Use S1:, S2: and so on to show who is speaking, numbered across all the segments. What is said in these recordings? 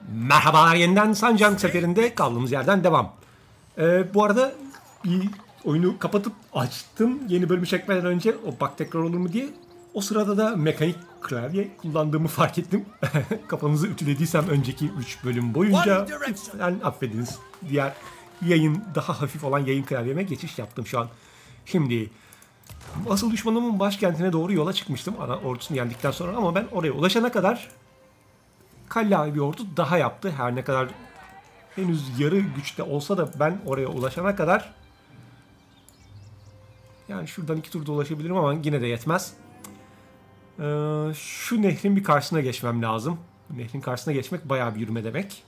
S1: Merhabalar, yeniden Sancang seferinde kaldığımız yerden devam. Bu arada bir oyunu kapatıp açtım yeni bölümü çekmeden önce, o bak tekrar olur mu diye. O sırada da mekanik klavye kullandığımı fark ettim. Kafanızı ütülediysem önceki 3 bölüm boyunca lütfen affediniz. Diğer yayın, daha hafif olan yayın klavyeme geçiş yaptım şu an. Şimdi asıl düşmanımın başkentine doğru yola çıkmıştım ana ordusunu yendikten sonra, ama ben oraya ulaşana kadar Kalla bir ordu daha yaptı. Her ne kadar henüz yarı güçte olsa da ben oraya ulaşana kadar, yani şuradan 2 turda ulaşabilirim ama yine de yetmez. Şu nehrin bir karşısına geçmem lazım. Nehrin karşısına geçmek bayağı bir yürüme demek.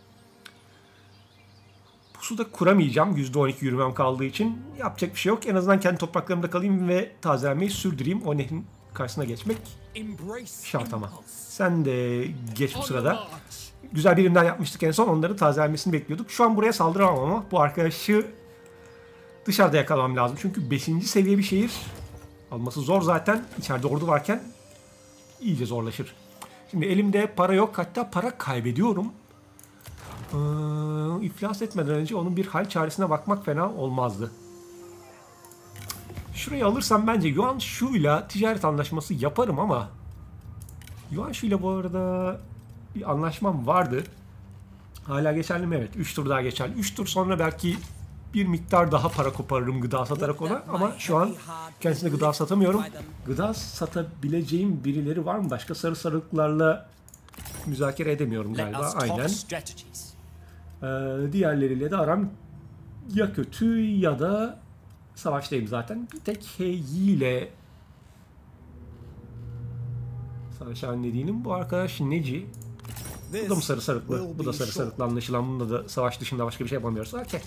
S1: Pusuda kuramayacağım. %12 yürümem kaldığı için yapacak bir şey yok. En azından kendi topraklarımda kalayım ve tazelenmeyi sürdüreyim. O nehrin karşısına geçmek şart ama. Sen de geç bu sırada. Güzel birimler yapmıştık en son. Onları tazelenmesini bekliyorduk. Şu an buraya saldıramam ama bu arkadaşı dışarıda yakalamam lazım. Çünkü 5. seviye bir şehir. Alması zor zaten. İçeride ordu varken iyice zorlaşır. Şimdi elimde para yok. Hatta para kaybediyorum. İflas etmeden önce onun bir hal çaresine bakmak fena olmazdı. Şurayı alırsam bence Yuanshu'yla ticaret anlaşması yaparım ama Yuanshu'yla bu arada bir anlaşmam vardı. Hala geçerli mi? Evet. 3 tur daha geçerli. 3 tur sonra belki bir miktar daha para koparırım gıda satarak ona, ama şu an kendisine gıda satamıyorum. Gıda satabileceğim birileri var mı? Başka sarı sarıklarla müzakere edemiyorum galiba. Aynen. Diğerleriyle de aram ya kötü ya da savaştayım zaten. Bir tek Heyi ile savaşan dediğim bu arkadaş Neci. Bu da mı sarı sarıklı? Bu da sarı sarıklı anlaşılan. Bunda da savaş dışında başka bir şey yapamıyoruz. Okey.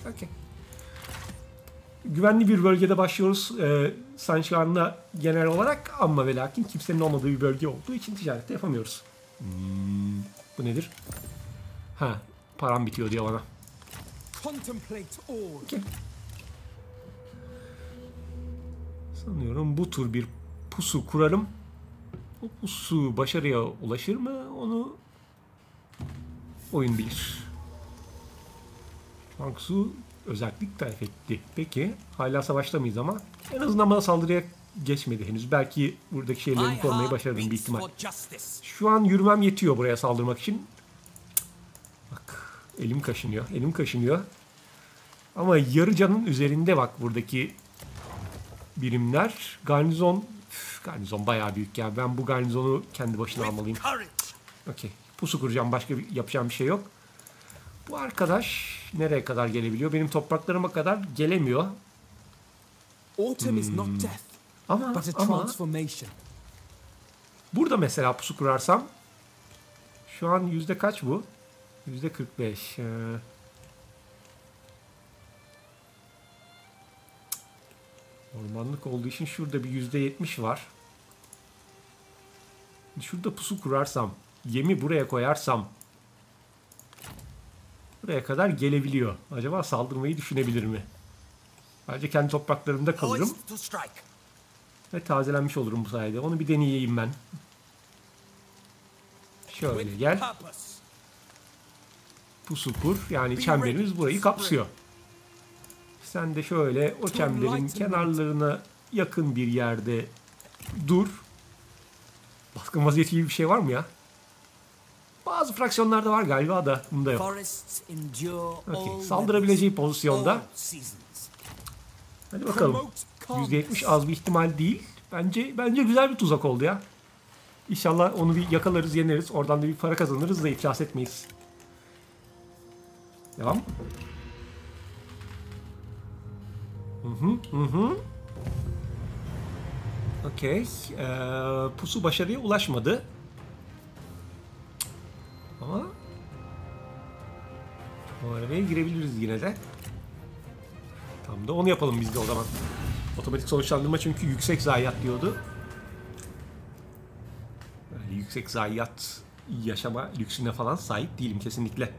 S1: Güvenli bir bölgede başlıyoruz Sanşan'la genel olarak, ama ve lakin kimsenin olmadığı bir bölge olduğu için ticarette yapamıyoruz. Bu nedir? Ha, param bitiyor diyor bana. Okay. Sanıyorum bu tur bir pusu kurarım. O pusu başarıya ulaşır mı onu oyun bilir. Shangsu özellik terk etti. Peki hala savaşta mıyız ama? En azından bana saldırıya geçmedi henüz. Belki buradaki şeyleri korumayı başarırım bir ihtimal. Şu an yürümem yetiyor buraya saldırmak için. Bak elim kaşınıyor. Ama yarı canın üzerinde bak buradaki birimler. Garnizon bayağı büyük ya. Ben bu garnizonu kendi başına almalıyım. Okey. Pusu kuracağım. Başka yapacağım bir şey yok. Bu arkadaş nereye kadar gelebiliyor? Benim topraklarıma kadar gelemiyor. Ama burada mesela pusu kurarsam, şu an yüzde kaç bu? %45. Ormanlık olduğu için şurada bir %70 var. Şurada pusu kurarsam, yemi buraya koyarsam buraya kadar gelebiliyor. Acaba saldırmayı düşünebilir mi? Bence kendi topraklarımda kalırım. Ve tazelenmiş olurum bu sayede. Onu bir deneyeyim ben. Şöyle gel. Pusu kur. Yani çemberimiz burayı kapsıyor. Sen de şöyle o çemberin kenarlarına yakın bir yerde dur. Baskın vaziyeti gibi bir şey var mı ya? Bazı fraksiyonlarda var galiba da bunda yok. Okay. Saldırabileceği pozisyonda. Hadi bakalım. %70 az bir ihtimal değil. Bence güzel bir tuzak oldu ya. İnşallah onu bir yakalarız, yeneriz. Oradan da bir para kazanırız da iflas etmeyiz. Devam. Okey. Pusu başarıya ulaşmadı. Ama o arabaya girebiliriz yine de. Tam da onu yapalım biz de o zaman. Otomatik sonuçlandırma çünkü yüksek zayiat diyordu. Yani yüksek zayiat yaşama lüksüne falan sahip değilim kesinlikle.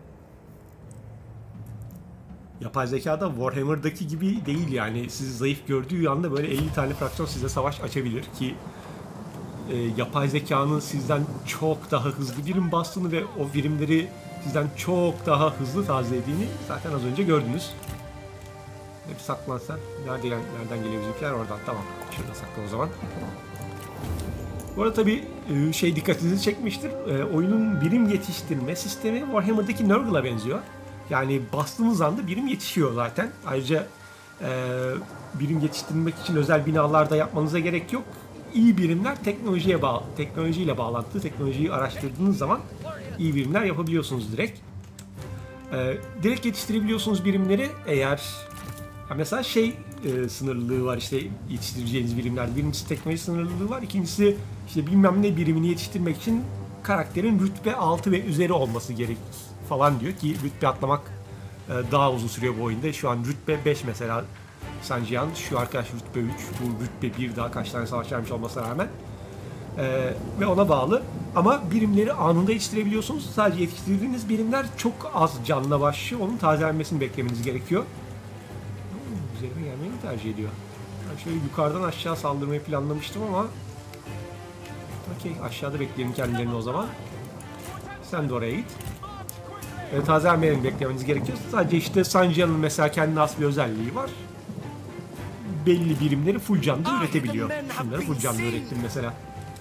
S1: Yapay zekada Warhammer'daki gibi değil yani. Sizi zayıf gördüğü anda böyle 50 tane fraksiyon size savaş açabilir ki yapay zekanın sizden çok daha hızlı birim bastığını ve o birimleri sizden çok daha hızlı tazelediğini zaten az önce gördünüz. Hep saklansan. Nereden geliyor bizimkiler? Oradan. Tamam. Şurada saklan o zaman. Bu arada tabii dikkatinizi çekmiştir. Oyunun birim yetiştirme sistemi Warhammer'daki Nurgle'a benziyor. Yani bastığınız anda birim yetişiyor zaten. Ayrıca birim yetiştirmek için özel binalarda yapmanıza gerek yok. İyi birimler teknolojiyle bağlantılı. Teknolojiyi araştırdığınız zaman iyi birimler yapabiliyorsunuz direkt. Direkt yetiştirebiliyorsunuz birimleri eğer mesela sınırlılığı var işte yetiştireceğiniz birimlerde. Birincisi teknoloji sınırlılığı var. İkincisi işte bilmem ne birimini yetiştirmek için karakterin rütbe 6 ve üzeri olması gerek falan diyor ki rütbe atlamak daha uzun sürüyor bu oyunda. Şu an rütbe 5 mesela Sanjian. Şu arkadaş rütbe 3. Bu rütbe 1 daha kaç tane savaş vermiş olmasına rağmen. Ve ona bağlı. Ama birimleri anında yetiştirebiliyorsunuz. Sadece yetiştirdiğiniz birimler çok az canla başlıyor. Onun tazelenmesini beklemeniz gerekiyor. Üzerime gelmeyi mi tercih ediyor? Ben şöyle yukarıdan aşağı saldırmayı planlamıştım ama okey, aşağıda bekleyelim kendilerini o zaman. Sen de oraya git. Tazelenmelerini beklemeniz gerekiyor. Sadece işte Sanjian'ın mesela kendine has bir özelliği var. Belli birimleri full canlı üretebiliyor. Şunları full canlı ürettim mesela.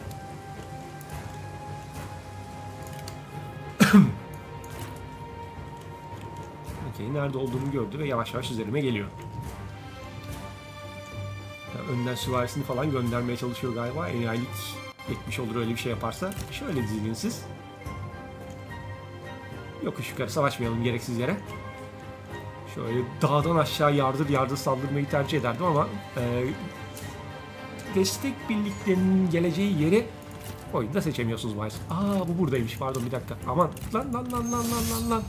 S1: Okey, nerede olduğumu gördü ve yavaş yavaş üzerime geliyor. Yani önden süvarisini falan göndermeye çalışıyor galiba. Enayilik etmiş olur öyle bir şey yaparsa. Şöyle dizilin siz. Yokuş yukarı savaşmayalım gereksiz yere. Şöyle dağdan aşağı yardır saldırmayı tercih ederdim ama destek birliklerinin geleceği yeri oyunda seçemiyorsunuz maalesef. Bu buradaymış, pardon bir dakika. Aman lan.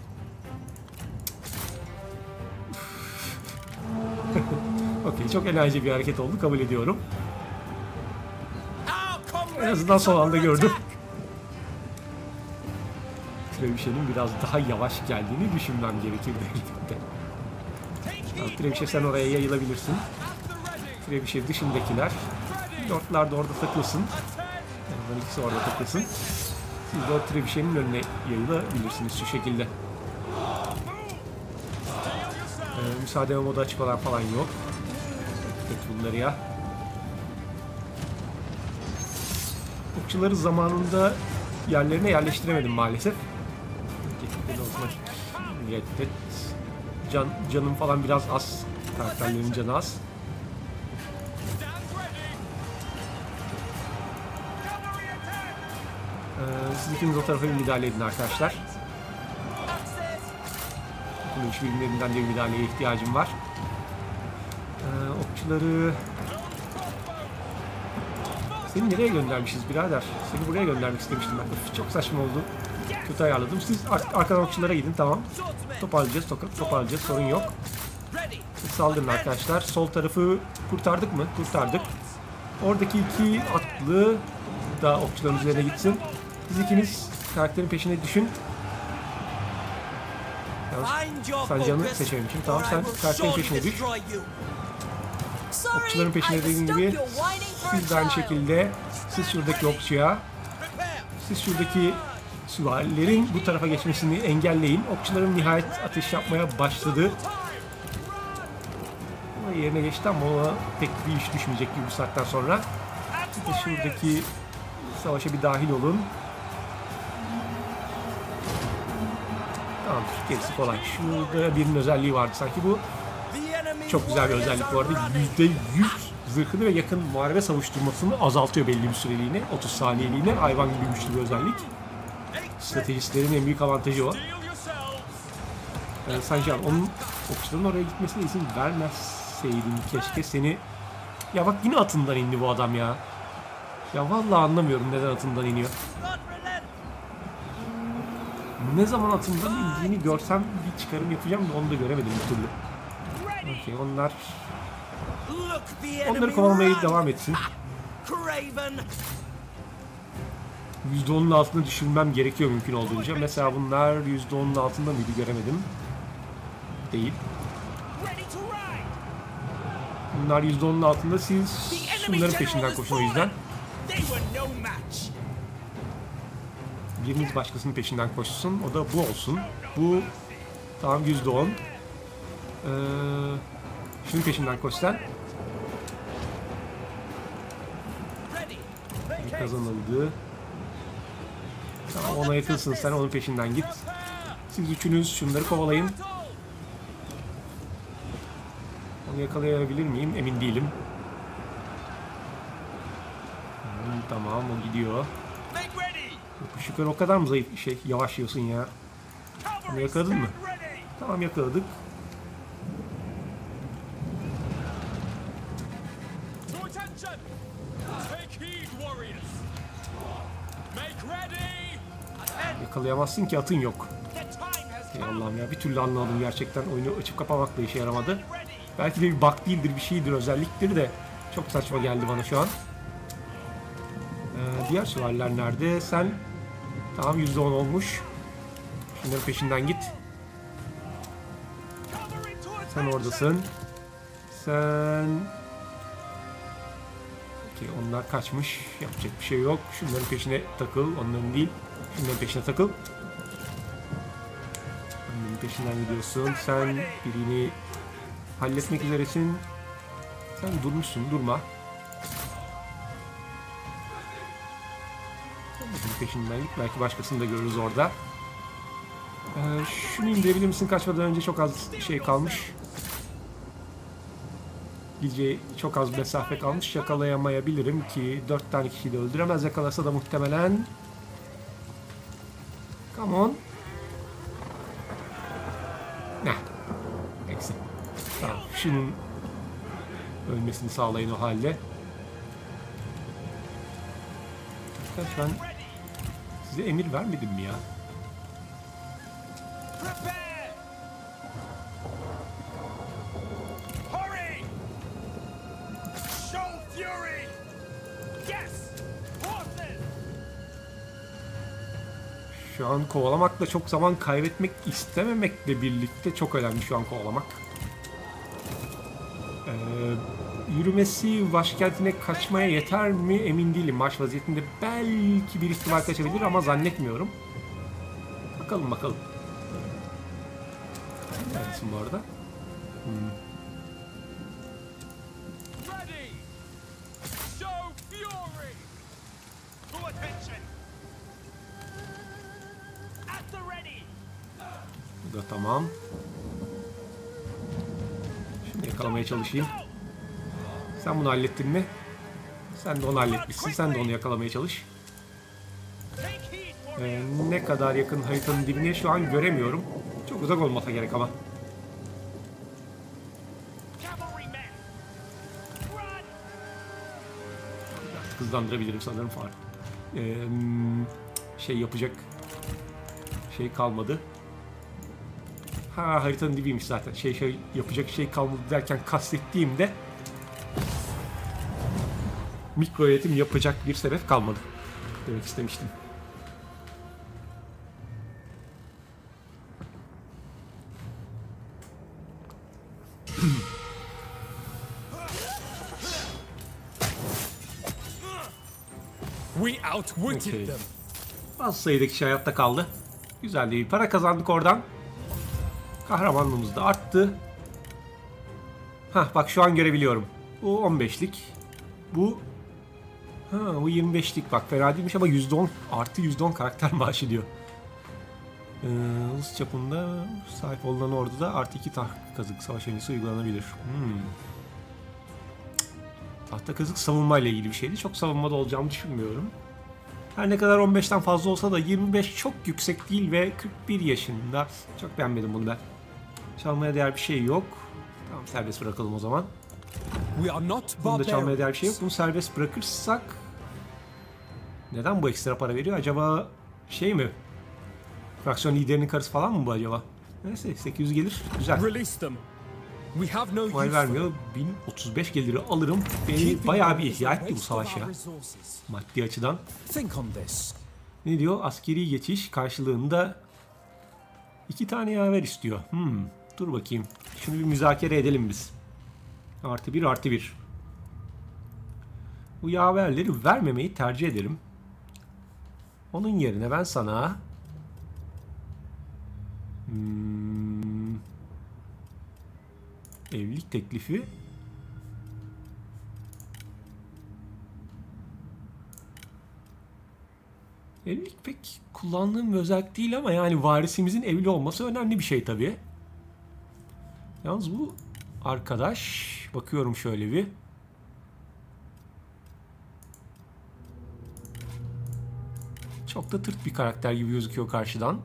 S1: Okey, çok enerji bir hareket oldu, kabul ediyorum. En azından son anda gördüm. Trebişer'in biraz daha yavaş geldiğini düşünmem gerekirdi elbette. Tamam, Trebişer sen oraya yayılabilirsin. Trebişer dışındakiler. Lordlar da orada takılsın. Yani ikisi orada takılsın. Siz de o Trebişer'in önüne yayılabilirsiniz şu şekilde. Müsaade modu açık olan falan yok. Evet, bunları ya. Okçuları zamanında yerlerine yerleştiremedim maalesef. Reddet. Canım falan biraz az. Karakterlerin canı az. Siz ikiniz o tarafa bir müdahale edin arkadaşlar. Kılıç birimlerinden de bir müdahaleye ihtiyacım var. Okçuları... Seni nereye göndermişiz birader? Seni buraya göndermek istemiştim ben. Çok saçma oldu. Kötü ayarladım. Siz arkadan okçulara gidin, tamam. Toparlayacağız. Sorun yok. Siz saldırın arkadaşlar. Sol tarafı kurtardık mı? Kurtardık. Oradaki iki atlı da okçuların üzerine gitsin. Siz ikiniz karakterin peşine düşün. Sanjian'ı seçmemişim. Tamam, sen karakterin peşine düş. Okçuların peşine dediğim gibi siz de aynı şekilde siz şuradaki okçuya, siz şuradaki süvarilerin bu tarafa geçmesini engelleyin. Okçuların nihayet ateş yapmaya başladı. Ama yerine geçti ama ona pek bir iş düşmeyecek gibi bu saatten sonra. İşte şuradaki savaşa bir dahil olun. Tamam, gerisi kolay. Şurada birinin özelliği vardı sanki bu. Çok güzel bir özellik bu arada. %100 zırhını ve yakın muharebe savuşturmasını azaltıyor belli bir süreliğine. 30 saniyeliğine. Hayvan gibi güçlü bir özellik. Stratejistlerin en büyük avantajı o. Sanjian, onun okçuların oraya gitmesine izin vermezseydin keşke seni... Ya bak yine atından indi bu adam ya. Ya vallahi anlamıyorum neden atından iniyor. Ne zaman atından indiğini görsem bir çıkarım yapacağım da onu da göremedim bir türlü. Okey, onları kovalamaya devam etsin. %10'un altına düşürmem gerekiyor mümkün olduğunca. Mesela bunlar %10'un altında mıydı, göremedim. Değil. Bunlar %10'un altında, siz şunların peşinden koşun o yüzden. Biriniz başkasının peşinden koşsun. O da bu olsun. Bu tamam, %10. Şunun peşinden koş sen. Bir kazanıldı. Tamam, ona yakınsın sen, onun peşinden git. Siz üçünüz şunları kovalayın. Onu yakalayabilir miyim? Emin değilim. Tamam, o gidiyor. Şükür, o kadar mı zayıf yavaş yiyorsun ya? Onu yakaladın mı? Tamam, yakaladık. Yakalayamazsın ki, atın yok. Ey Allah'ım ya, bir türlü anlamadım gerçekten. Oyunu açıp kapamak da işe yaramadı. Belki de bir bug değildir, bir şeydir, özelliktir de çok saçma geldi bana şu an. Diğer süvariler nerede? Sen tamam, %10 olmuş. Şunların peşinden git. Sen oradasın. Sen... Okey, onlar kaçmış. Yapacak bir şey yok. Şunların peşine takıl. Onların değil. Şunların peşine takıl. Onların peşinden gidiyorsun. Sen birini halletmek üzeresin. Sen durmuşsun. Durma. Peşinden git. Belki başkasını da görürüz orada. Şunu indirebilir misin? Kaçmadan önce çok az şey kalmış. Gideceği çok az mesafe kalmış. Yakalayamayabilirim ki 4 tane kişiyi de öldüremez. Yakalasa da muhtemelen. Come on. Nah. Neyse. Tamam. Şunun ölmesini sağlayın o halde. Ben size emir vermedim mi ya? Şu an kovalamakla çok zaman kaybetmek istememekle birlikte çok önemli şu an kovalamak. Yürümesi başkentine kaçmaya yeter mi emin değilim. Marş vaziyetinde belki bir ihtimal kaçabilir ama zannetmiyorum. Bakalım bakalım. Neredesin bu arada? Bu da tamam. Şimdi yakalamaya çalışayım. Sen bunu hallettin mi? Sen de onu halletmişsin. Sen de onu yakalamaya çalış. Ne kadar yakın haritanın dibine şu an göremiyorum. Çok uzak olmasa gerek ama. Biraz hızlandırabilirim sanırım falan. Şey yapacak şey kalmadı. Ha, haritanın dibiymiş zaten. Şey yapacak şey kalmadı derken kastettiğimde mikro yönetim yapacak bir sebep kalmadı demek istemiştim. Okay. Az sayıdaki kişi hayatta kaldı. Güzel değil. Para kazandık oradan. Kahramanlığımız da arttı. Hah, bak şu an görebiliyorum. Bu 15'lik. Bu 25'lik, bak fena değilmiş ama %10 artı %10 karakter maaşı diyor. Ulus çapında sahip olunan orduda artı 2 tahta kazık savaş öncesi uygulanabilir. Tahta kazık savunma ile ilgili bir şeydi. Çok savunmada olacağımı düşünmüyorum. Her ne kadar 15'ten fazla olsa da 25 çok yüksek değil ve 41 yaşında. Çok beğenmedim bunu ben. Çalmaya değer bir şey yok. Tamam, serbest bırakalım o zaman. Bunda çalmaya değer bir şey yok. Bunu serbest bırakırsak neden bu ekstra para veriyor? Acaba şey mi? Fraksiyon liderinin karısı falan mı bu acaba? Neyse, 800 gelir. Güzel. Mal vermiyor. 1035 geliri alırım. Beni bayağı bir ihya etti bu savaş ya. Maddi açıdan. Ne diyor? Askeri geçiş karşılığında 2 tane yaver istiyor. Dur bakayım. Şunu bir müzakere edelim biz. +1 +1. Bu yaverleri vermemeyi tercih ederim. Onun yerine ben sana evlilik teklifi evlilik pek kullandığım bir özellik değil ama yani varisimizin evli olması önemli bir şey tabii. Yalnız bu arkadaş bakıyorum şöyle bir. Çok da tırt bir karakter gibi gözüküyor karşıdan.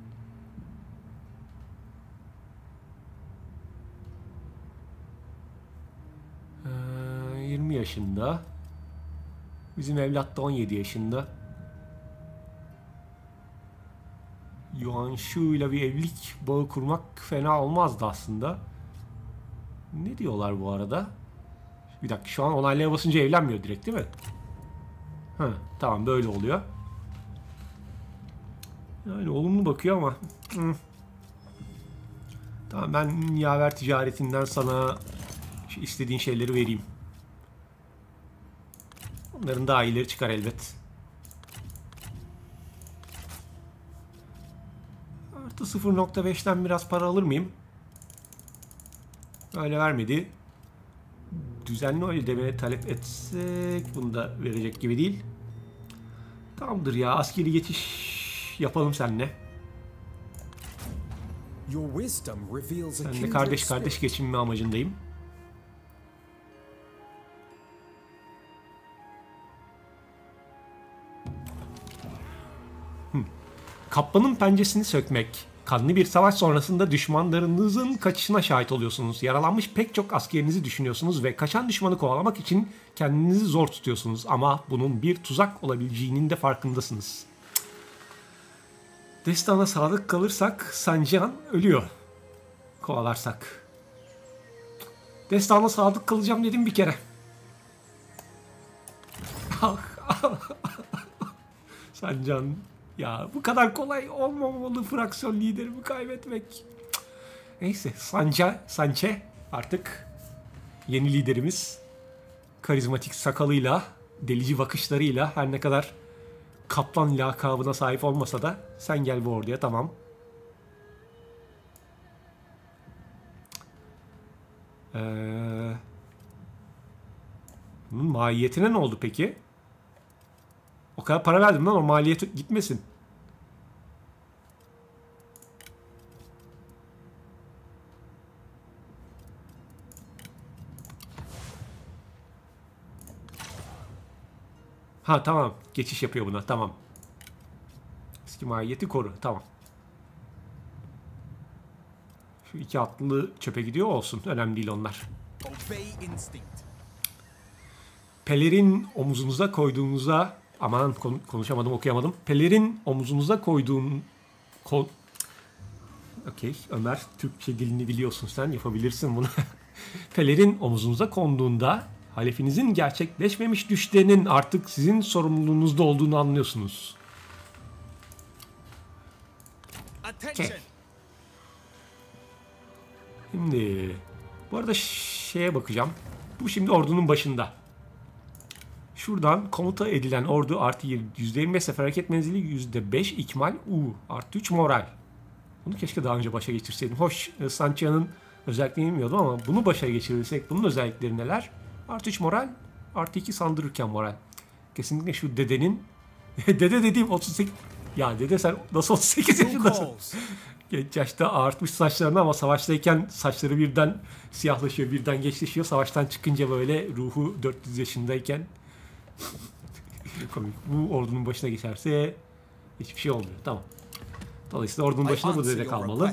S1: Ee, 20 yaşında. Bizim evlat da 17 yaşında. Yuan Shu ile bir evlilik bağı kurmak fena olmazdı aslında. Ne diyorlar bu arada? Bir dakika, şu an onaylaya basınca evlenmiyor direkt değil mi? Ha, tamam böyle oluyor. Yani olumlu bakıyor ama. Tamam, ben yaver ticaretinden sana istediğin şeyleri vereyim. Onların daha iyileri çıkar elbet. Artı 0.5'ten biraz para alır mıyım? Öyle vermedi. Düzenli ödeme talep etsek bunu da verecek gibi değil. Tamamdır ya, askeri geçiş yapalım seninle. Seninle kardeş kardeş geçinme amacındayım. Kaplanın pençesini sökmek. Kanlı bir savaş sonrasında düşmanlarınızın kaçışına şahit oluyorsunuz. Yaralanmış pek çok askerinizi düşünüyorsunuz ve kaçan düşmanı kovalamak için kendinizi zor tutuyorsunuz. Ama bunun bir tuzak olabileceğinin de farkındasınız. Destana sadık kalırsak Sanjian ölüyor. Kovalarsak. Destana sadık kalacağım dedim bir kere. Sanjian, ya bu kadar kolay olmamalı fraksiyon liderimi kaybetmek. Neyse, Sanche artık yeni liderimiz. Karizmatik sakalıyla, delici bakışlarıyla, her ne kadar kaplan lakabına sahip olmasa da sen gel bu orduya, tamam. Bunun maliyetine ne oldu peki? O kadar para verdim lan, o maliyet gitmesin. Ha tamam, geçiş yapıyor buna, tamam. Eski maliyeti koru, tamam. Şu iki atlı çöpe gidiyor, olsun, önemli değil onlar. Pelerin omuzunuza koyduğunuza, aman konuşamadım, okuyamadım. Pelerin omuzunuza koyduğun okey, Ömer, Türkçe dilini biliyorsun sen, yapabilirsin bunu. Pelerin omuzunuza konduğunda halefinizin gerçekleşmemiş düşlerinin artık sizin sorumluluğunuzda olduğunu anlıyorsunuz. Okay. Şimdi bu arada şeye bakacağım. Bu şimdi ordunun başında. Şuradan komuta edilen ordu artı %25 sefer hareket menzili, %5 ikmal, artı 3 moral. Bunu keşke daha önce başa geçirseydim. Hoş, Sanchia'nın özelliklerini bilmiyordum ama bunu başa geçirirsek bunun özellikleri neler? Artı 3 moral, artı 2 saldırırken moral. Kesinlikle şu dedenin dede dediğim 38, ya dede sen nasıl 38 yaşındasın? Genç yaşta ağartmış saçlarını ama savaştayken saçları birden siyahlaşıyor, birden gençleşiyor. Savaştan çıkınca böyle ruhu 400 yaşındayken komik. Bu ordunun başına geçerse hiçbir şey olmuyor. Tamam. Dolayısıyla ordunun başında bu dede kalmalı.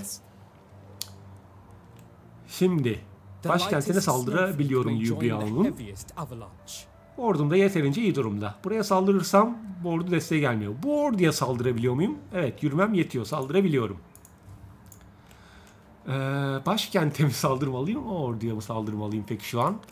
S1: Şimdi başkentine saldırabiliyorum Liu Biao'nun. Ordum da yeterince iyi durumda. Buraya saldırırsam bu ordu desteğe gelmiyor. Bu orduya saldırabiliyor muyum? Evet, yürümem yetiyor. Saldırabiliyorum. Başkente mi saldırmalıyım? O orduya mı saldırmalıyım peki şu an?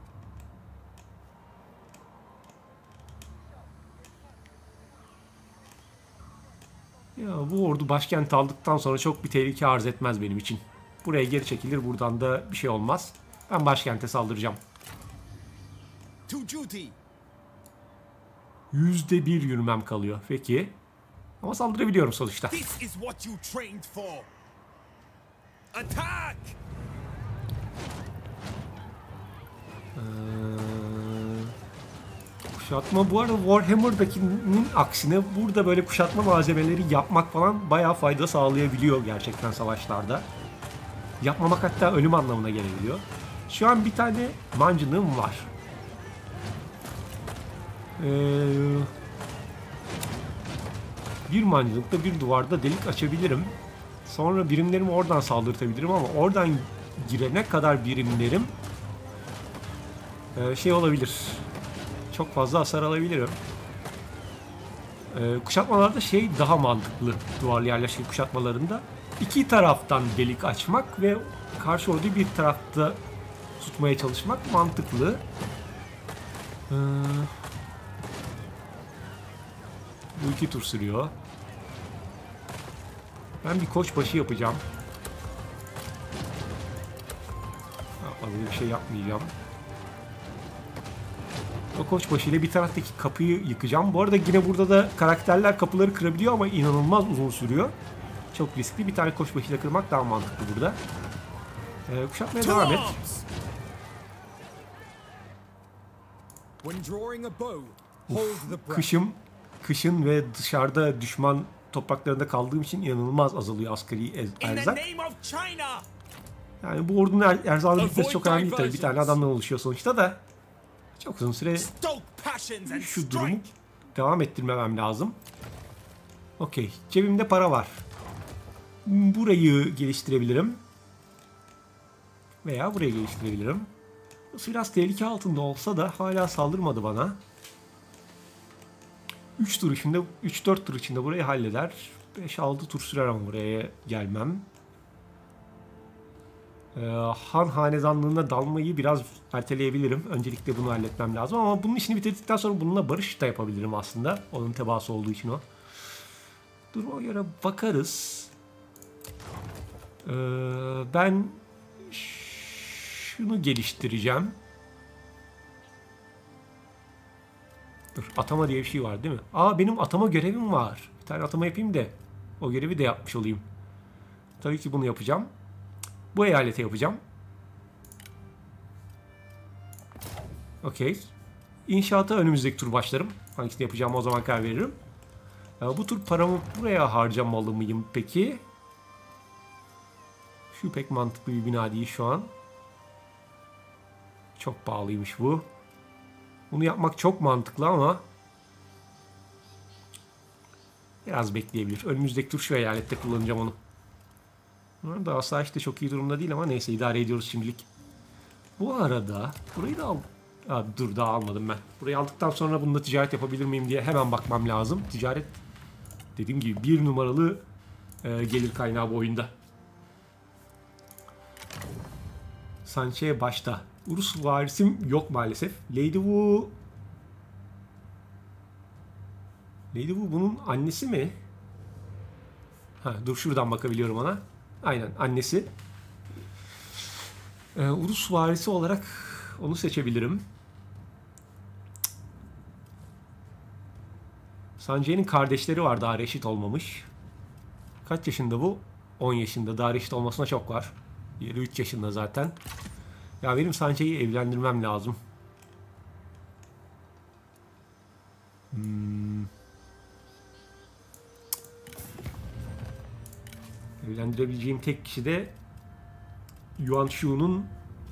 S1: Ya bu ordu başkent aldıktan sonra çok bir tehlike arz etmez benim için. Buraya geri çekilir, buradan da bir şey olmaz. Ben başkente saldıracağım. %1 yürümem kalıyor. Peki. Ama saldırabiliyorum sonuçta.
S2: This is what you trained for. Attack!
S1: Kuşatma bu arada Warhammer'dakinin aksine burada böyle kuşatma malzemeleri yapmak falan bayağı fayda sağlayabiliyor gerçekten savaşlarda. Yapmamak hatta ölüm anlamına gelebiliyor. Şu an bir tane mancınığım var. Bir mancınıkta bir duvarda delik açabilirim. Sonra birimlerimi oradan saldırtabilirim ama oradan girene kadar birimlerim şey olabilir. Çok fazla hasar alabilirim. Kuşatmalarda şey daha mantıklı duvarlı yerleşke kuşatmalarında. İki taraftan delik açmak ve karşı orduyu bir tarafta tutmaya çalışmak mantıklı. Bu 2 tur sürüyor. Ben bir koçbaşı yapacağım. Fazla bir şey yapmayacağım. O koçbaşı ile bir taraftaki kapıyı yıkacağım. Bu arada yine burada da karakterler kapıları kırabiliyor ama inanılmaz uzun sürüyor. Çok riskli. Bir tane koçbaşıyla kırmak daha mantıklı burada. Kuşatmaya devam et. Kışın ve dışarıda düşman topraklarında kaldığım için inanılmaz azalıyor askeri erzak. Yani bu ordunun erzağını bitmesi çok önemli tabii. Bir tane adamdan oluşuyor sonuçta da. Çok uzun süre şu durumu devam ettirmemem lazım. Okey. Cebimde para var. Burayı geliştirebilirim. Veya burayı geliştirebilirim. Biraz tehlike altında olsa da hala saldırmadı bana. 3-4 tur içinde burayı halleder. 5-6 tur sürer ama buraya gelmem. Han hanedanlığına dalmayı biraz erteleyebilirim. Öncelikle bunu halletmem lazım ama bunun işini bitirdikten sonra bununla barış da yapabilirim aslında. Onun tebaası olduğu için o. Duruma göre bakarız. Ben şunu geliştireceğim. Dur, atama diye bir şey var değil mi? Benim atama görevim var. Bir tane atama yapayım da o görevi de yapmış olayım. Tabii ki bunu yapacağım. Bu eyalete yapacağım. Okey. İnşaata önümüzdeki tur başlarım. Hangisini yapacağımı o zaman karar veririm. Bu tur paramı buraya harcamalı mıyım peki? Şu pek mantıklı bir bina değil şu an. Çok pahalıymış bu. Bunu yapmak çok mantıklı ama biraz bekleyebilir. Önümüzdeki tur şu eyalette kullanacağım onu. Da asayiş de çok iyi durumda değil ama neyse idare ediyoruz şimdilik. Bu arada burayı da dur daha almadım ben. Burayı aldıktan sonra bununla ticaret yapabilir miyim diye hemen bakmam lazım. Ticaret dediğim gibi 1 numaralı gelir kaynağı bu oyunda. Sanche başta. Urus varisim yok maalesef. Lady Wu bunun annesi mi? Dur şuradan bakabiliyorum ona. Aynen annesi. Urus varisi olarak onu seçebilirim. Sanjay'ın kardeşleri var, daha reşit olmamış. Kaç yaşında bu? 10 yaşında. Daha reşit olmasına çok var. Diğeri 3 yaşında zaten. Ya benim Sanjay'ı evlendirmem lazım. Evlendirebileceğim tek kişi de Yuan Shu'nun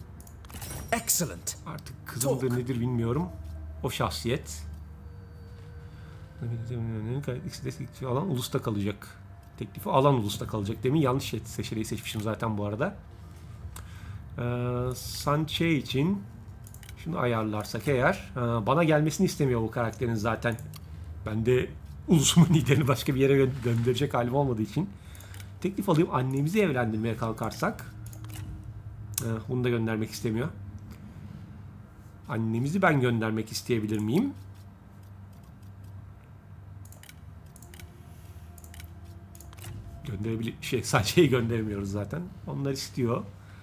S1: artık kızıdır nedir bilmiyorum. O şahsiyet. Alan ulusta kalacak. Teklifi alan ulusta kalacak. Demin yanlış seçeneği seçmişim zaten bu arada. Sanche için şunu ayarlarsak eğer, bana gelmesini istemiyor bu karakterin zaten. Ben de ulusumun liderini başka bir yere gönderecek halim olmadığı için teklif alayım. Annemizi evlendirmeye kalkarsak bunu da göndermek istemiyor. Annemizi ben göndermek isteyebilir miyim? Sanche'yi göndermiyoruz zaten. Onlar istiyor.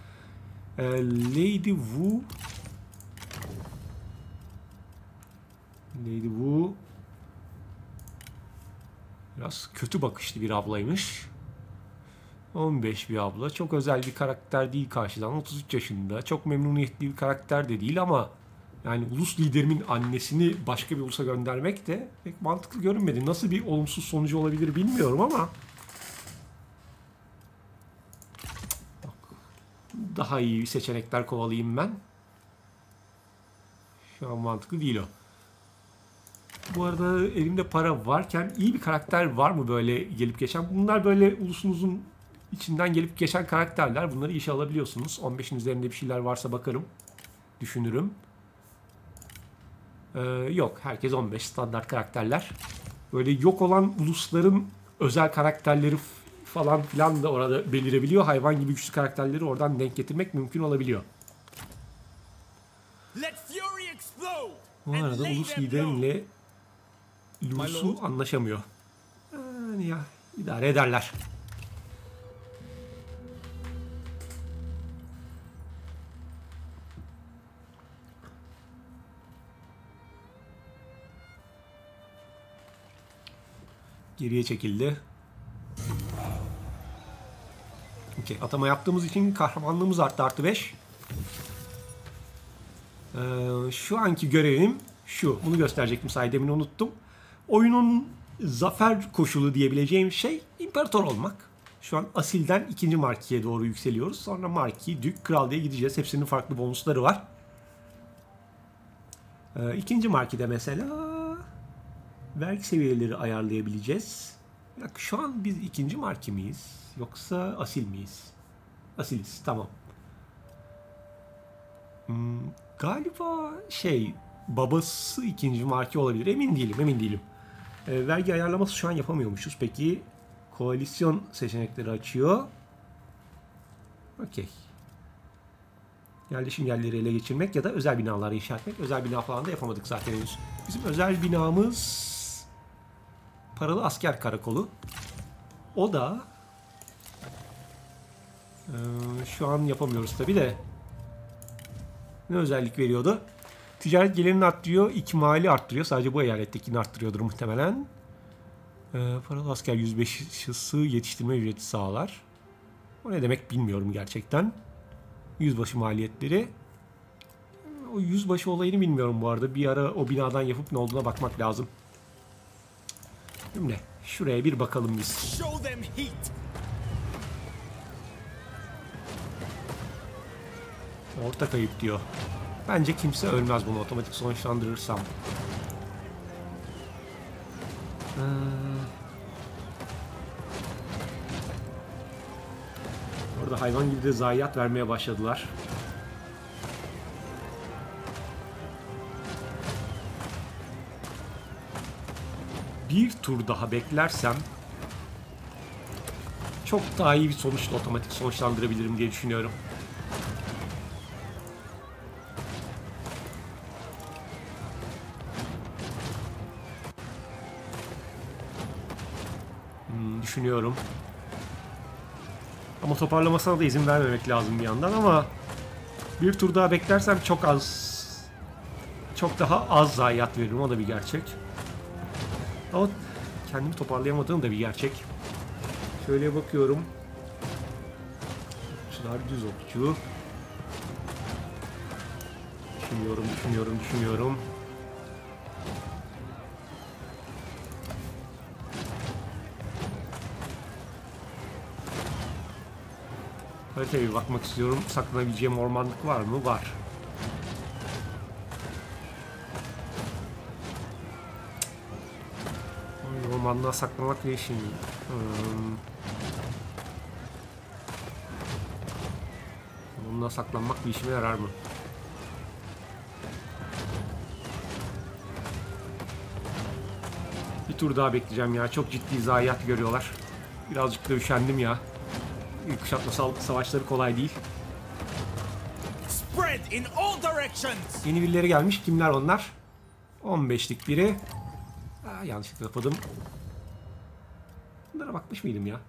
S1: Lady Wu Biraz kötü bakışlı bir ablaymış. 15 bir abla. Çok özel bir karakter değil karşıdan. 33 yaşında. Çok memnuniyetli bir karakter de değil ama yani ulus liderimin annesini başka bir ulusa göndermek de pek mantıklı görünmedi. Nasıl bir olumsuz sonucu olabilir bilmiyorum ama daha iyi seçenekler kovalayayım ben. Şu an mantıklı değil o. Bu arada elimde para varken iyi bir karakter var mı böyle gelip geçen? Bunlar böyle ulusunuzun içinden gelip geçen karakterler. Bunları işe alabiliyorsunuz. 15'in üzerinde bir şeyler varsa bakarım. Düşünürüm. Yok. Herkes 15 standart karakterler. Böyle yok olan ulusların özel karakterleri falan filan da orada belirebiliyor. Hayvan gibi güçlü karakterleri oradan denk getirmek mümkün olabiliyor. Bu arada ulus liderimle Lusu anlaşamıyor. Yani ya idare ederler. Geriye çekildi. Okay, atama yaptığımız için kahramanlığımız arttı, artı 5. Şu anki görevim şu. Bunu gösterecektim sayı, demin unuttum. Oyunun zafer koşulu diyebileceğim şey imparator olmak. Şu an asilden 2. markiye doğru yükseliyoruz. Sonra marki, dük, kral diye gideceğiz. Hepsinin farklı bonusları var. 2. markide mesela vergi seviyeleri ayarlayabileceğiz. Şu an biz 2. marki miyiz? Yoksa asil miyiz? Asiliz, tamam. Galiba babası 2. marki olabilir. Emin değilim. Vergi ayarlaması şu an yapamıyormuşuz. Peki koalisyon seçenekleri açıyor. Okey. Yerleşim yerleri ele geçirmek ya da özel binaları inşa etmek. Özel bina falan da yapamadık zaten henüz. Bizim özel binamız paralı asker karakolu. O da şu an yapamıyoruz tabi de. Ne özellik veriyordu? Ticaret gelirini arttırıyor, ikmali arttırıyor. Sadece bu eyalettekini arttırıyordur muhtemelen. Paralı asker yüzbaşısı yetiştirme ücreti sağlar. O ne demek bilmiyorum gerçekten. Yüzbaşı maliyetleri. O yüzbaşı olayını bilmiyorum bu arada. Bir ara o binadan yapıp ne olduğuna bakmak lazım. Şimdi şuraya bir bakalım biz. Orta kayıp diyor. Bence kimse ölmez bunu otomatik sonuçlandırırsam. Orada hayvan gibi de zayiat vermeye başladılar. Bir tur daha beklersem çok daha iyi bir sonuçla otomatik sonuçlandırabilirim diye düşünüyorum. Düşünüyorum. Ama toparlamasına da izin vermemek lazım bir yandan ama bir tur daha beklersem çok daha az zayiat veririm, o da bir gerçek. Ama kendimi toparlayamadığım da bir gerçek. Şöyle bakıyorum. Okçular, düz okçu. Düşünüyorum. Haritaya bir bakmak istiyorum. Saklanabileceğim ormanlık var mı? Var. Ormanlığa saklamak ne işin? Ormanlığa saklanmak bir işime yarar mı? Bir tur daha bekleyeceğim ya. Çok ciddi zayiat görüyorlar. Birazcık da üşendim ya. Kuşatma savaşları kolay değil. Yeni birileri gelmiş. Kimler onlar? 15'lik biri. Yanlışlıkla kapadım. Bunlara bakmış mıydım ya?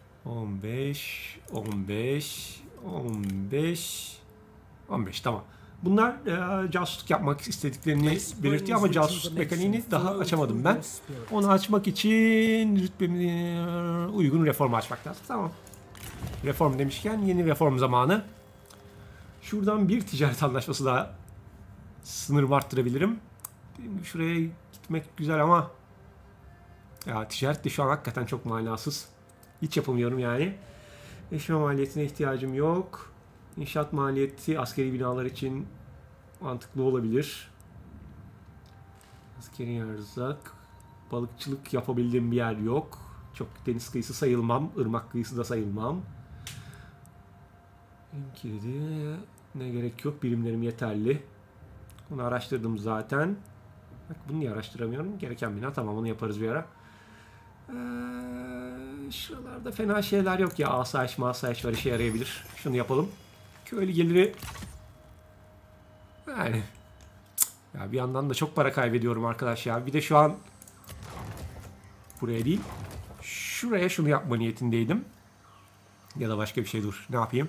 S1: 15 tamam. Bunlar casusluk yapmak istediklerini belirtiyor ama casusluk mekaniğini daha açamadım ben. Onu açmak için rütbemi uygun reformu açmak lazım. Tamam. Reform demişken yeni reform zamanı. Şuradan bir ticaret anlaşması daha sınırımı arttırabilirim. Şuraya gitmek güzel ama ya ticaret de şu an hakikaten çok manasız. Hiç yapamıyorum yani. Eşya maliyetine ihtiyacım yok. İnşaat maliyeti askeri binalar için mantıklı olabilir. Askeri erzak. Balıkçılık yapabildiğim bir yer yok. Çok deniz kıyısı sayılmam. Irmak kıyısı da sayılmam. Kilidi ne gerek yok. Birimlerim yeterli. Bunu araştırdım zaten. Bak bunu niye araştıramıyorum? Gereken bina. Tamam onu yaparız bir ara. Şuralarda fena şeyler yok ya. Asayiş masayiş var, işe yarayabilir. Şunu yapalım. Köylü geliri yani ya bir yandan da çok para kaybediyorum arkadaş ya. Bir de şu an buraya değil şuraya şunu yapma niyetindeydim. Ya da başka bir şey, dur. Ne yapayım?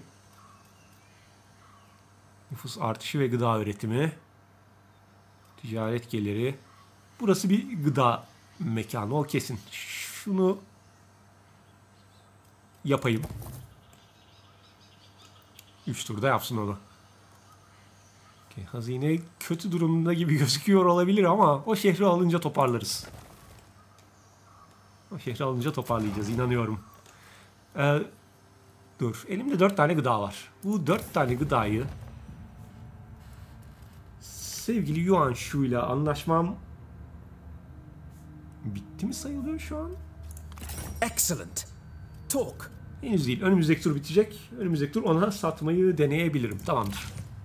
S1: Nüfus artışı ve gıda üretimi. Ticaret geliri. Burası bir gıda mekanı, o kesin. Şunu yapayım. 3 turda yapsın onu. Okay, hazine kötü durumda gibi gözüküyor olabilir ama o şehri alınca toparlarız. O şehri alınca toparlayacağız, inanıyorum. Dur, elimde 4 tane gıda var. Bu 4 tane gıdayı sevgili Yuan Shu ile anlaşmam bitti mi sayılıyor şu an?
S2: Excellent. Talk.
S1: Henüz değil. Önümüzdeki tur bitecek. Önümüzdeki tur ona satmayı deneyebilirim. Tamamdır.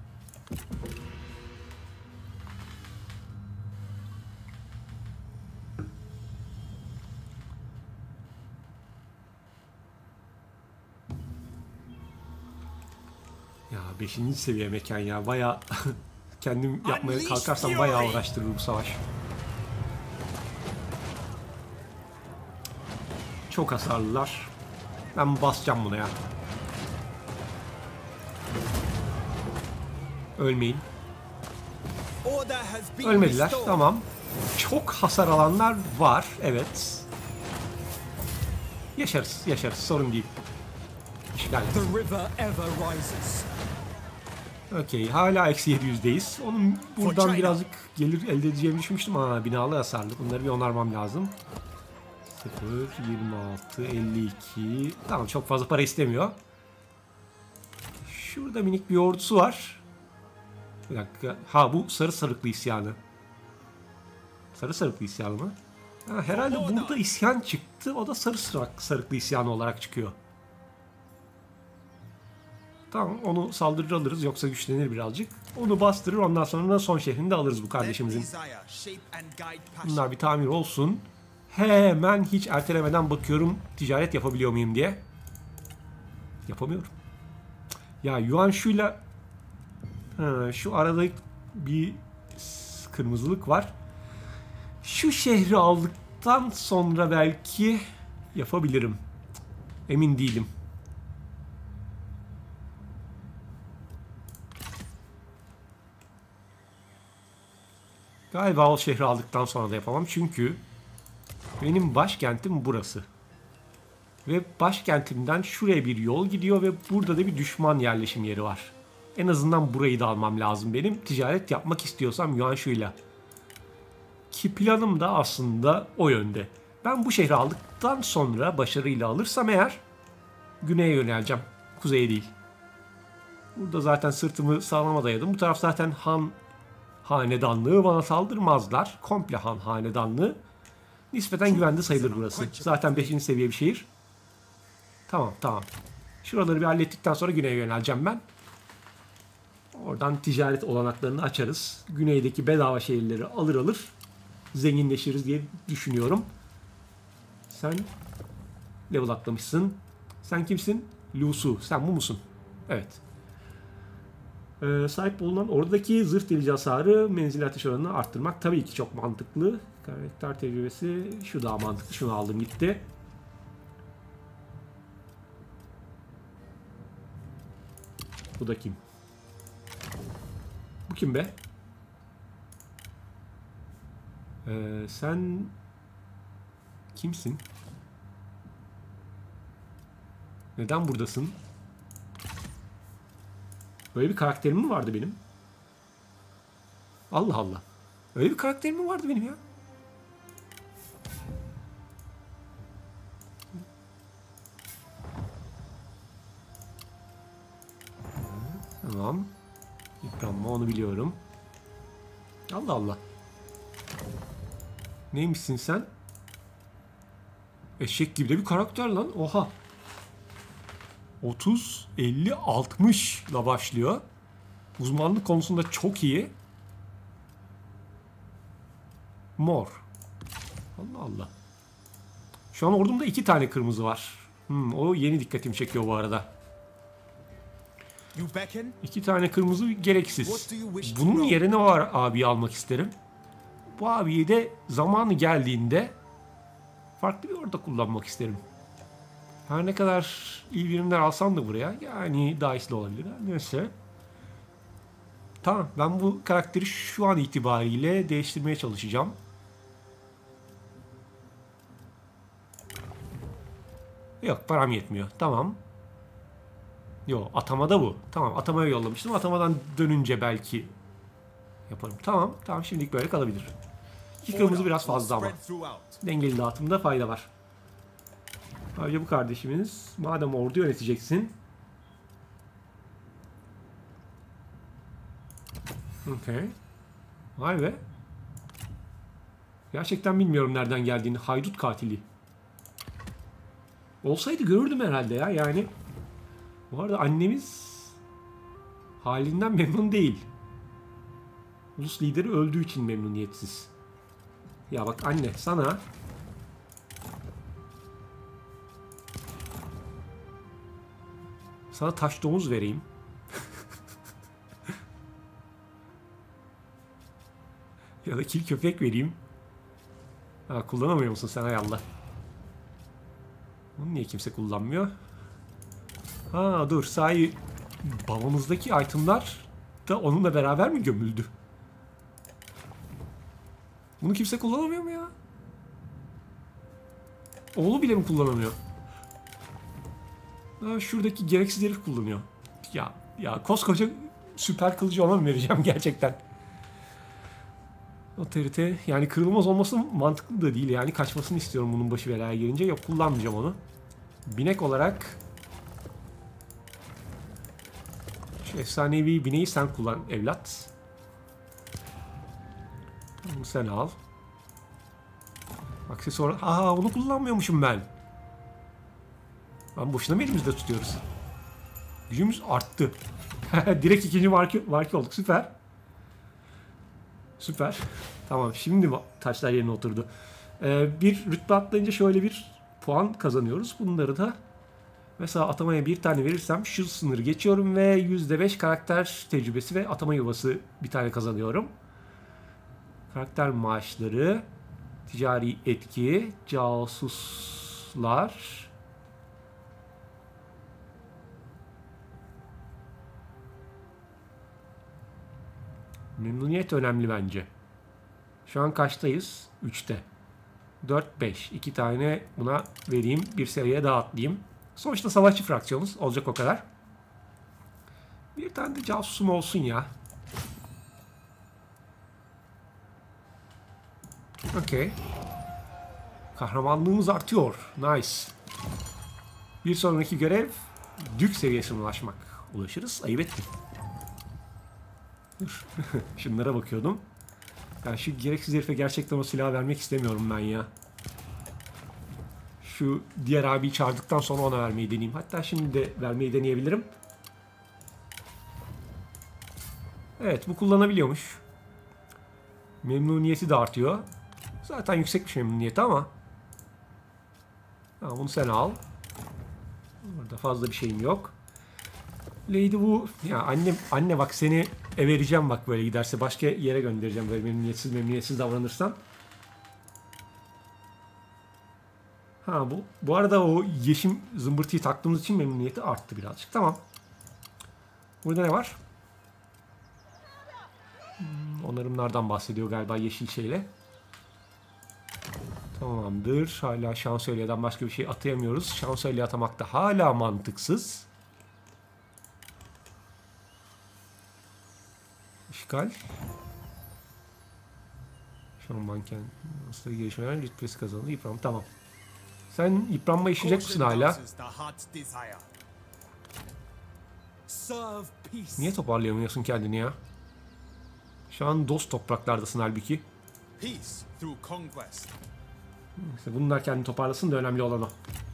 S1: Ya 5. seviye mekan ya. Bayağı kendim yapmaya kalkarsam bayağı uğraştırır bu savaş. Çok hasarlılar. Ben basacağım buna ya. Ölmeyin. Ölmediler. Tamam. Çok hasar alanlar var. Evet. Yaşarız. Yaşarız. Sorun değil. İşgal. Okey. Hala eksi 700'deyiz. Onun buradan birazcık gelir elde edeceğimi düşünmüştüm. Aa, binalı hasarlı. Bunları bir onarmam lazım. 0, 26, 52. Tamam, çok fazla para istemiyor. Şurada minik bir ordusu var. Bir dakika. Ha, bu sarı sarıklı isyanı. Sarı sarıklı isyanı mı? Ha, herhalde burada isyan çıktı. O da sarı sarıklı isyanı olarak çıkıyor. Tamam, onu saldırır alırız. Yoksa güçlenir birazcık. Onu bastırır. Ondan sonra da son şehrini de alırız bu kardeşimizin. Bunlar bir tamir olsun. Hemen hiç ertelemeden bakıyorum ticaret yapabiliyor muyum diye. Yapamıyorum. Ya Yuan Shu'yla şu arada bir kırmızılık var. Şu şehri aldıktan sonra belki yapabilirim. Emin değilim. Galiba o şehri aldıktan sonra da yapamam. Çünkü benim başkentim burası. Ve başkentimden şuraya bir yol gidiyor ve burada da bir düşman yerleşim yeri var. En azından burayı da almam lazım benim. Ticaret yapmak istiyorsam Yuan Shu'yla. Ki planım da aslında o yönde. Ben bu şehri aldıktan sonra başarıyla alırsam eğer güneye yöneleceğim. Kuzeye değil. Burada zaten sırtımı sağlama dayadım. Bu taraf zaten Han hanedanlığı, bana saldırmazlar. Komple Han hanedanlığı. Nispeten güvende sayılır burası. Zaten 5. seviye bir şehir. Tamam, tamam. Şuraları bir hallettikten sonra güneye yöneleceğim ben. Oradan ticaret olanaklarını açarız. Güneydeki bedava şehirleri alır zenginleşiriz diye düşünüyorum. Sen level atlamışsın. Sen kimsin? Lu Su. Sen bu musun? Evet. Sahip bulunan oradaki zırh delici hasarı, menzil ateş oranını arttırmak tabii ki çok mantıklı. Karakter tecrübesi şu daha mantıklı. Şunu aldım gitti. Bu da kim? Bu kim be? Sen kimsin? Neden buradasın? Böyle bir karakterim mi vardı benim? Allah Allah. Öyle bir karakterim mi vardı benim ya? Tamam. Yıpranma, onu biliyorum. Allah Allah. Neymişsin sen? Eşek gibi de bir karakter lan. Oha. 30, 50, 60 ile başlıyor. Uzmanlık konusunda çok iyi. Mor. Allah Allah. Şu an ordumda 2 tane kırmızı var. O yeni dikkatimi çekiyor bu arada. 2 tane kırmızı gereksiz. Bunun yerine var abiyi almak isterim. Bu abiyi de zamanı geldiğinde farklı bir orada kullanmak isterim. Her ne kadar iyi birimler alsam da buraya, yani daha iyisi de olabilir. Neyse. Tamam, ben bu karakteri şu an itibariyle değiştirmeye çalışacağım. Yok, param yetmiyor. Tamam. Yok, atamada bu. Tamam, atamaya yollamıştım. Atamadan dönünce belki yaparım. Tamam, tamam, şimdilik böyle kalabilir. 2 kırmızı biraz fazla ama. Dengeli dağıtımda fayda var. Ayrıca bu kardeşimiz, madem ordu yöneteceksin. Okay. Vay be. Gerçekten bilmiyorum nereden geldiğini. Haydut katili. Olsaydı görürdüm herhalde ya. Yani bu arada annemiz halinden memnun değil. Ulus lideri öldüğü için memnuniyetsiz. Ya bak anne, sana taş domuz vereyim. Ya da kil köpek vereyim. Ha, kullanamıyor musun sen, hay Allah. Bunu niye kimse kullanmıyor? Ha dur, sahi babamızdaki itemlar da onunla beraber mi gömüldü? Bunu kimse kullanamıyor mu ya? Oğlu bile mi kullanamıyor? Ha, şuradaki gereksiz herif kullanıyor. Ya koskoca süper kılıcı ona mı vereceğim gerçekten? Otorite, yani kırılmaz olması mantıklı da değil, yani kaçmasını istiyorum bunun başı belaya gelince. Yok, kullanmayacağım onu. Binek olarak şu efsanevi bineği sen kullan evlat. Bunu sen al. Aksesuar. Aa, onu kullanmıyormuşum ben. Ben boşuna mı elimizde tutuyoruz? Gücümüz arttı. Direkt ikinci marki olduk. Süper. Süper. Tamam, şimdi taşlar yerine oturdu. Bir rütbe atlayınca şöyle bir puan kazanıyoruz. Bunları da mesela atamaya bir tane verirsem şu sınırı geçiyorum ve %5 karakter tecrübesi ve atama yuvası bir tane kazanıyorum. Karakter maaşları, ticari etki, casuslar. Memnuniyet önemli bence. Şu an kaçtayız? 3'te. 4, 5. 2 tane buna vereyim. Bir seviyeye daha atlayayım. Sonuçta savaşçı fraksiyonuz. Olacak o kadar. Bir tane de casusum olsun ya. Okey. Kahramanlığımız artıyor. Nice. Bir sonraki görev dük seviyesine ulaşmak. Ulaşırız. Ayıp ettim. Dur. Şunlara bakıyordum. Yani şu gereksiz herife gerçekten o silahı vermek istemiyorum ben ya. Şu diğer abiyi çağırdıktan sonra ona vermeyi deneyeyim. Hatta şimdi de vermeyi deneyebilirim. Evet, bu kullanabiliyormuş. Memnuniyeti de artıyor. Zaten yüksekmiş memnuniyeti ama. Ha, bunu sen al. Burada fazla bir şeyim yok. Lady bu. Ya anne bak, seni vereceğim bak, böyle giderse başka yere göndereceğim böyle memnuniyetsiz davranırsan. Ha, bu arada o yeşim zımbırtıyı taktığımız için memnuniyeti arttı birazcık. Tamam. Burada ne var? Onarımlardan bahsediyor galiba yeşil şeyle. Tamamdır. Hala şansölyeden başka bir şey atayamıyoruz. Şansölye atamak da hala mantıksız. İşgal. Şu an manken nasıl gelişmeler rütbesi kazandı. Yıpranma. Tamam. Sen yıpranma yaşayacak mısın hala? Niye toparlayamıyorsun kendini ya? Şu an dost topraklardasın halbuki. İşte bunlar kendini toparlasın da önemli olan o.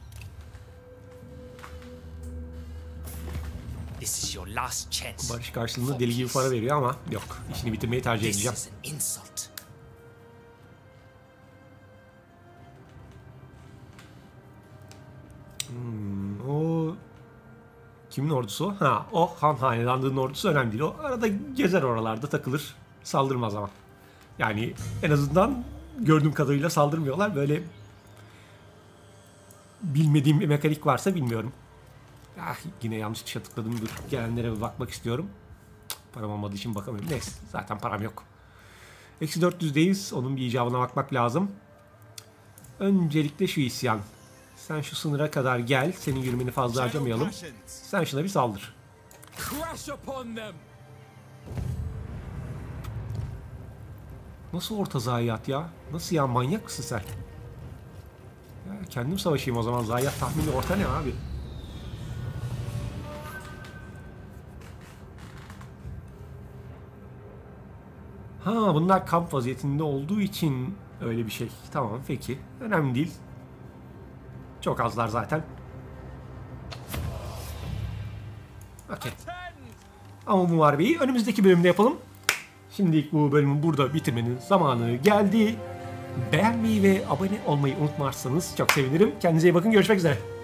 S1: Barış karşılığında deli gibi para veriyor ama yok. İşini bitirmeyi tercih edeceğim. O kimin ordusu? Ha, o Han Hanedanlığı'nın ordusu önemli değil. O arada gezer oralarda takılır. Saldırmaz ama. Yani en azından gördüğüm kadarıyla saldırmıyorlar. Böyle bilmediğim bir mekanik varsa bilmiyorum. Ah, yine yanlış tuşa tıkladım. Dur, gelenlere bir bakmak istiyorum. Param olmadığı için bakamıyorum. Neyse, zaten param yok. Eksi 400'deyiz. Onun bir icabına bakmak lazım. Öncelikle şu isyan. Sen şu sınıra kadar gel. Senin yürümeni fazla harcamayalım. Sen şuna bir saldır. Nasıl orta zayiat ya? Nasıl ya? Manyak mısın sen? Ya kendim savaşayım o zaman. Zayiat tahmini orta ne abi? Ha, bunlar kamp vaziyetinde olduğu için öyle bir şey. Tamam, peki. Önemli değil. Çok azlar zaten. Okey. Ama bu muharebeyi önümüzdeki bölümde yapalım. Şimdilik bu bölümü burada bitirmenin zamanı geldi. Beğenmeyi ve abone olmayı unutmazsanız çok sevinirim. Kendinize iyi bakın. Görüşmek üzere.